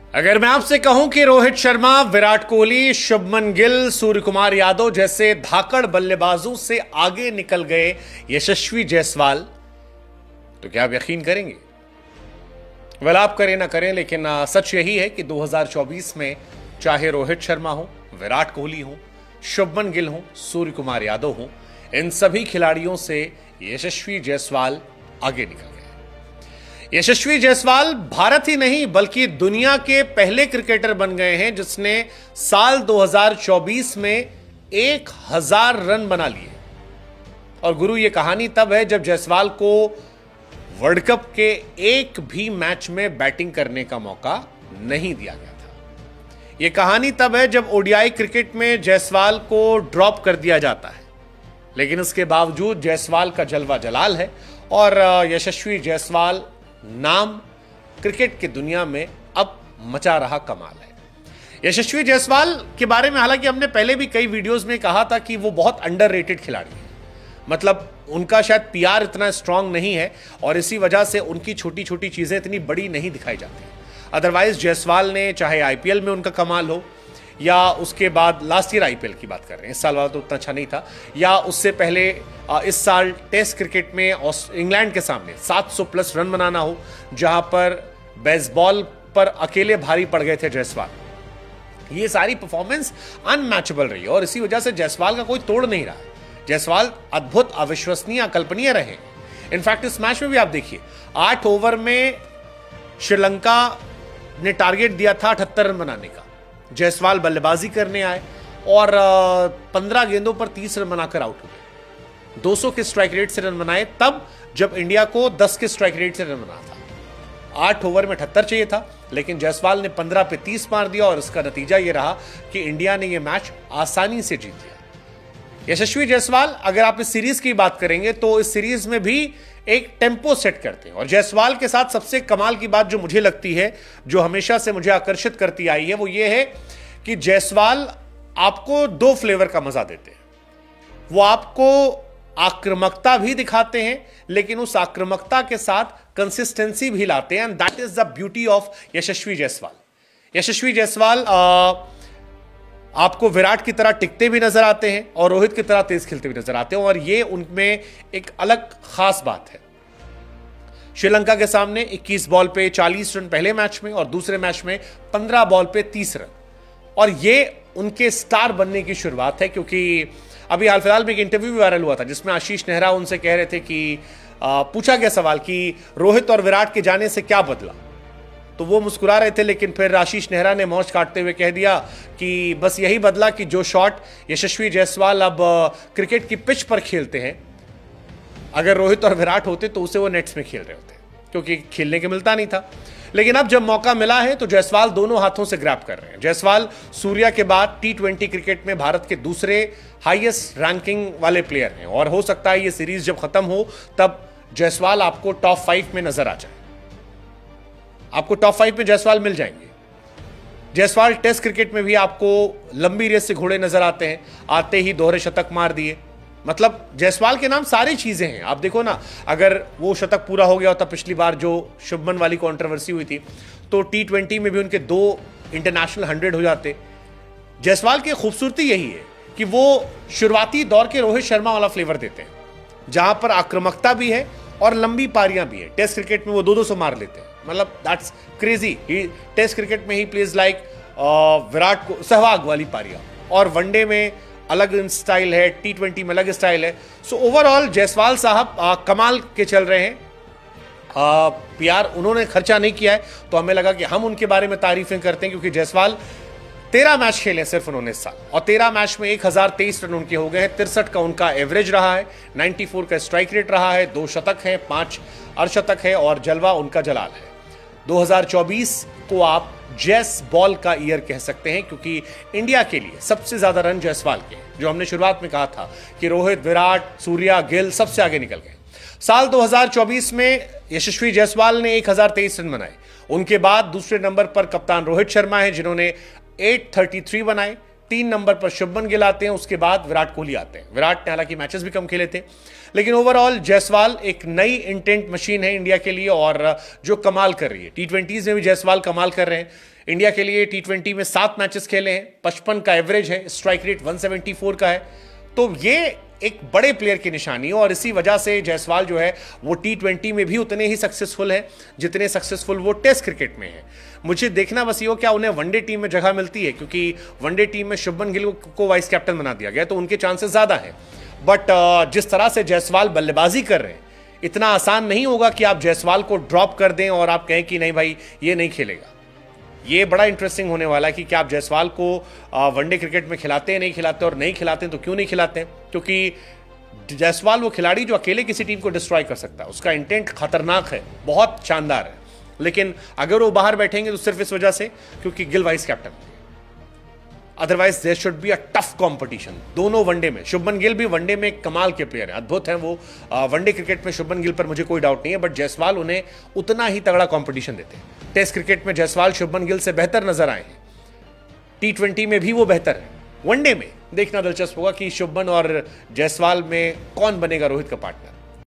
अगर मैं आपसे कहूं कि रोहित शर्मा, विराट कोहली, शुभमन गिल, सूर्य कुमार यादव जैसे धाकड़ बल्लेबाजों से आगे निकल गए यशस्वी जायसवाल, तो क्या आप यकीन करेंगे? वेल, आप करें ना करें, लेकिन सच यही है कि 2024 में चाहे रोहित शर्मा हो, विराट कोहली हो, शुभमन गिल हो, सूर्य कुमार यादव हो, इन सभी खिलाड़ियों से यशस्वी जायसवाल आगे निकल गए। यशस्वी जायसवाल भारत ही नहीं बल्कि दुनिया के पहले क्रिकेटर बन गए हैं जिसने साल 2024 में 1000 रन बना लिए। और गुरु, यह कहानी तब है जब जायसवाल को वर्ल्ड कप के एक भी मैच में बैटिंग करने का मौका नहीं दिया गया था। यह कहानी तब है जब ओडीआई क्रिकेट में जायसवाल को ड्रॉप कर दिया जाता है, लेकिन उसके बावजूद जायसवाल का जलवा जलाल है और यशस्वी जायसवाल नाम क्रिकेट की दुनिया में अब मचा रहा कमाल है। यशस्वी जायसवाल के बारे में हालांकि हमने पहले भी कई वीडियोस में कहा था कि वो बहुत अंडररेटेड खिलाड़ी है, मतलब उनका शायद पीआर इतना स्ट्रांग नहीं है और इसी वजह से उनकी छोटी छोटी चीजें इतनी बड़ी नहीं दिखाई जाती। अदरवाइज जायसवाल ने, चाहे आईपीएल में उनका कमाल हो या उसके बाद लास्ट ईयर आईपीएल की बात कर रहे हैं, इस साल वाला तो उतना अच्छा नहीं था, या उससे पहले इस साल टेस्ट क्रिकेट में इंग्लैंड के सामने 700 प्लस रन बनाना हो, जहां पर बेसबॉल पर अकेले भारी पड़ गए थे जायसवाल, ये सारी परफॉर्मेंस अनमैचेबल रही और इसी वजह से जायसवाल का कोई तोड़ नहीं रहा। जायसवाल अद्भुत, अविश्वसनीय, अकल्पनीय रहे। इनफैक्ट इस मैच में भी आप देखिए, 8 ओवर में श्रीलंका ने टारगेट दिया था 78 रन बनाने का, जायसवाल बल्लेबाजी करने आए और 15 गेंदों पर 30 रन बनाकर आउट हो गए। 200 के स्ट्राइक रेट से रन बनाए तब जब इंडिया को 10 के स्ट्राइक रेट से रन बना था। 8 ओवर में 78 चाहिए था, लेकिन जायसवाल ने 15 पे 30 मार दिया और इसका नतीजा यह रहा कि इंडिया ने यह मैच आसानी से जीत लिया। यशस्वी जायसवाल, अगर आप इस सीरीज की बात करेंगे तो इस सीरीज में भी एक टेम्पो सेट करते हैं और जायसवाल के साथ सबसे कमाल की बात जो मुझे लगती है, जो हमेशा से मुझे आकर्षित करती आई है, वो ये है कि जायसवाल आपको 2 फ्लेवर का मजा देते हैं। वो आपको आक्रामकता भी दिखाते हैं, लेकिन उस आक्रामकता के साथ कंसिस्टेंसी भी लाते हैं, and that is the beauty of Yashasvi Jaiswal. Yashasvi Jaiswal आपको विराट की तरह टिकते भी नजर आते हैं और रोहित की तरह तेज खेलते भी नजर आते हैं, और ये उनमें एक अलग खास बात है। श्रीलंका के सामने 21 बॉल पे 40 रन पहले मैच में और दूसरे मैच में 15 बॉल पे 30 रन, और ये उनके स्टार बनने की शुरुआत है। क्योंकि अभी हाल फिलहाल में एक इंटरव्यू भी वायरल हुआ था जिसमें आशीष नेहरा उनसे कह रहे थे कि पूछा गया सवाल कि रोहित और विराट के जाने से क्या बदला, तो वो मुस्कुरा रहे थे, लेकिन फिर आशीष नेहरा ने मौज काटते हुए कह दिया कि बस यही बदला कि जो शॉट यशस्वी जायसवाल अब क्रिकेट की पिच पर खेलते हैं, अगर रोहित और विराट होते तो उसे वो नेट्स में खेल रहे होते, क्योंकि खेलने के मिलता नहीं था। लेकिन अब जब मौका मिला है तो जायसवाल दोनों हाथों से ग्रैब कर रहे हैं। जायसवाल सूर्या के बाद T20 क्रिकेट में भारत के दूसरे हाईएस्ट रैंकिंग वाले प्लेयर हैं और हो सकता है ये सीरीज जब खत्म हो तब जायसवाल आपको टॉप 5 में नजर आ जाए, आपको टॉप 5 में जायसवाल मिल जाएंगे। जायसवाल टेस्ट क्रिकेट में भी आपको लंबी रेस से घोड़े नजर आते हैं, आते ही दोहरे शतक मार दिए, मतलब जायसवाल के नाम सारी चीजें हैं। आप देखो ना, अगर वो शतक पूरा हो गया होता पिछली बार जो शुभमन वाली कंट्रोवर्सी हुई थी, तो T20 में भी उनके 2 इंटरनेशनल 100 हो जाते। जायसवाल की खूबसूरती यही है कि वो शुरुआती दौर के रोहित शर्मा वाला फ्लेवर देते हैं, जहां पर आक्रामकता भी है और लंबी पारियां भी है। टेस्ट क्रिकेट में वो 200 मार लेते हैं, मतलब दैट्स क्रेजी। टेस्ट क्रिकेट में ही प्लेज लाइक विराट को सहवाग वाली पारियां, और वनडे में अलग स्टाइल है, T20 में अलग स्टाइल है। सो ओवरऑल जायसवाल साहब कमाल के चल रहे हैं। पीआर उन्होंने खर्चा नहीं किया है, तो हमें लगा कि हम उनके बारे में तारीफें करते हैं, क्योंकि जायसवाल 13 मैच खेले सिर्फ उन्होंने इस साल, और 13 मैच में 1023 रन उनके हो गए हैं। 63 का उनका एवरेज रहा है, 94 का स्ट्राइक रेट रहा है, 2 शतक हैं, 5 अर्धशतक है और जलवा उनका जलाल है। 2024 को आप जैस बॉल का ईयर कह सकते हैं, क्योंकि इंडिया के लिए सबसे ज्यादा रन जायसवाल के, जो हमने शुरुआत में कहा था कि रोहित, विराट, सूर्या, गिल सबसे आगे निकल गए। साल 2024 में यशस्वी जायसवाल ने 1023 रन बनाए। उनके बाद दूसरे नंबर पर कप्तान रोहित शर्मा हैं, जिन्होंने 833 बनाए। 3 नंबर पर शुभमन गिल आते हैं, उसके बाद विराट कोहली आते हैं। विराट ने हालांकि मैचेस भी कम खेले थे, लेकिन ओवरऑल जायसवाल एक नई इंटेंट मशीन है इंडिया के लिए, और जो कमाल कर रही है। टी20 में भी जायसवाल कमाल कर रहे हैं। इंडिया के लिए टी20 में 7 मैचेस खेले हैं, 55 का एवरेज है, स्ट्राइक रेट 174 का है। तो ये एक बड़े प्लेयर की निशानी है, और इसी वजह से जायसवाल जो है वो टी20 में भी उतने ही सक्सेसफुल है जितने सक्सेसफुल वो टेस्ट क्रिकेट में है। मुझे देखना बस ये हो क्या उन्हें वनडे टीम में जगह मिलती है, क्योंकि वनडे टीम में शुभमन गिल को वाइस कैप्टन बना दिया गया, तो उनके चांसेस ज्यादा है। बट जिस तरह से जायसवाल बल्लेबाजी कर रहे हैं, इतना आसान नहीं होगा कि आप जायसवाल को ड्रॉप कर दें और आप कहें कि नहीं भाई ये नहीं खेलेगा। ये बड़ा इंटरेस्टिंग होने वाला है कि क्या आप जायसवाल को वनडे क्रिकेट में खिलाते हैं, नहीं खिलाते, और नहीं खिलाते हैं तो क्यों नहीं खिलाते हैं? क्योंकि जायसवाल वो खिलाड़ी जो अकेले किसी टीम को डिस्ट्रॉय कर सकता है, उसका इंटेंट खतरनाक है, बहुत शानदार है। लेकिन अगर वो बाहर बैठेंगे तो सिर्फ इस वजह से क्योंकि गिल वाइस कैप्टन है। Otherwise there should be a tough competition दोनों वनडे में। शुभमन गिल भी वनडे में कमाल के प्लेयर है, अद्भुत हैं वो। वनडे क्रिकेट में शुभमन गिल पर मुझे कोई डाउट नहीं है, बट जायसवाल उन्हें उतना ही तगड़ा कंपटीशन देते हैं। टेस्ट क्रिकेट में जायसवाल शुभमन गिल से बेहतर नजर आए हैं, टी20 में भी वो बेहतर है। वनडे में देखना दिलचस्प होगा कि शुभमन और जायसवाल में कौन बनेगा रोहित का पार्टनर।